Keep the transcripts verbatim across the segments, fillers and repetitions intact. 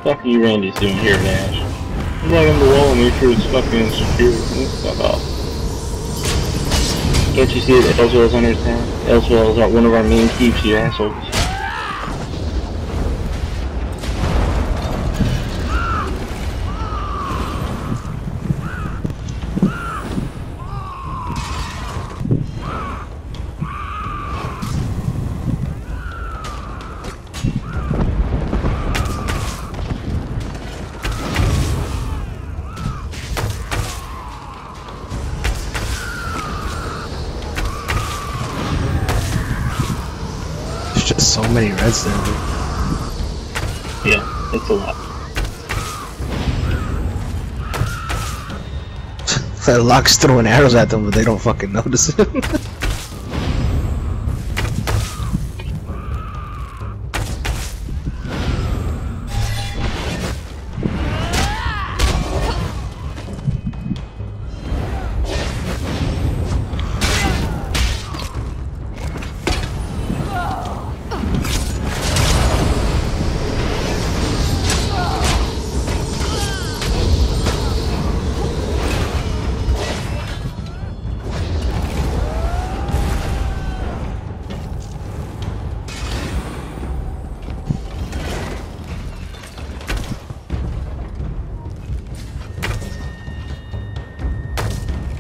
fuck are you Randy's doing here, Nash? I'm right on the wall and make sure it's fucking secure. Fuck off. Can't you see that Ellswell's under town? Ellswell's are one of our main keeps, you assholes. So many reds there, dude. Yeah, it's a lot. The Lock's throwing arrows at them, but they don't fucking notice it.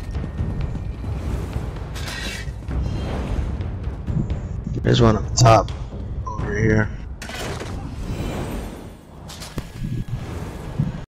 There's one on the top.